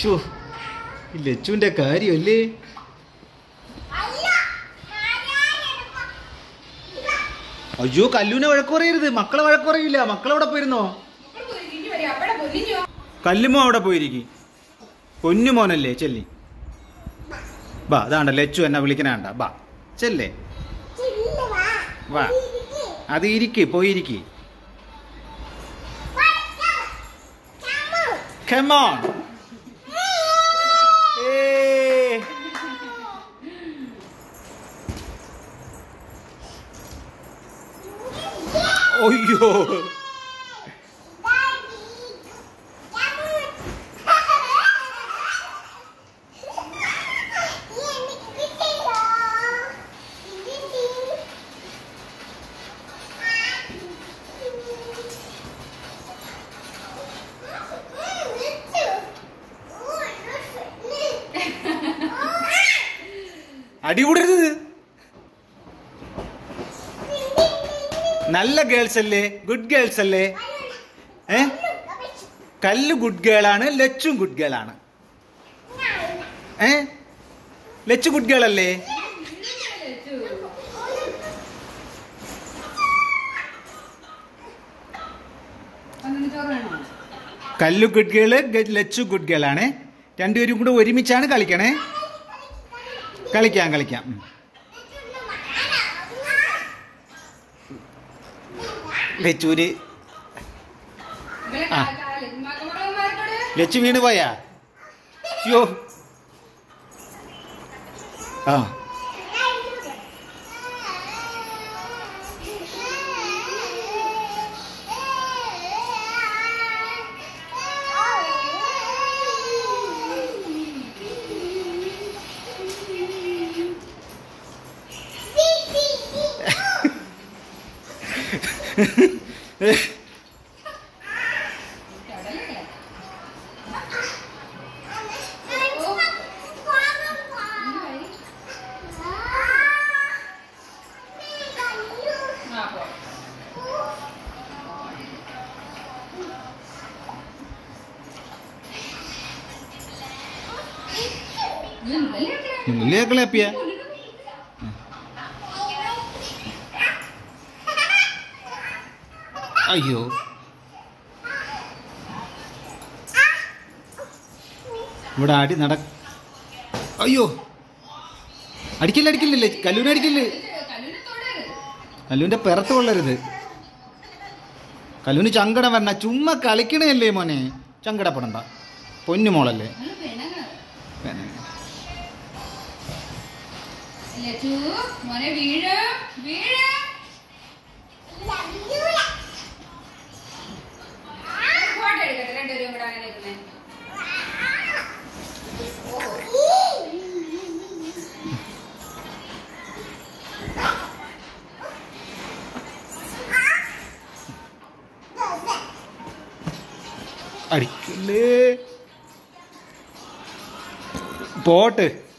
Show ലച്ചുവിന്റെ കാര്യമല്ലേ. അയ്യോ കല്ലുവിനെ വഴക്ക് പറയരുത്. മക്കളെ വഴക്ക് പറയില്ല. മക്കളവിടെ പോയിരുന്നോ? കല്ലുമോ അവിടെ പോയിരിക്കും. പൊന്നുമോനല്ലേ ചെല്ലി. ബാ അതാണ്ട ലച്ചു എന്നെ വിളിക്കണണ്ട. ബാ ചെല്ലേ വാ. അത് ഇരിക്ക് പോയിരിക്ക്. Come on. അയ്യോ അടികൂടരുത്. നല്ല ഗേൾസ് അല്ലേ? ഗുഡ് ഗേൾസ് അല്ലേ? കല്ല് ഗുഡ് ഗേളാണ്. ലച്ചും ഗുഡ് ഗേളാണ്. ലച്ചു ഗുഡ് ഗേൾ അല്ലേ? Kallu good girl, Lachu good ഗേളാണ്. രണ്ടുപേരും കൂടെ ഒരുമിച്ചാണ് കളിക്കണേ. കളിക്കാം. ലച്ചൂര് ലച്ചു വീണ് പോയാ? യോ ആ പിയ അയ്യോ ഇവിടെ അടി നട. അയ്യോ അടിക്കില്ലേ. കല്ലൂനെ അടിക്കില്ലേ. കല്ലൂന്റെ പിറത്ത് കൊള്ളരുത്. കല്ലൂന് ചങ്കടം വരണ. ചുമ്മാ കളിക്കണല്ലേ മോനെ. ചങ്കടപ്പെടണ്ട. പൊന്നുമോളല്ലേ. അടിക്കല്ലേ. പോട്ട്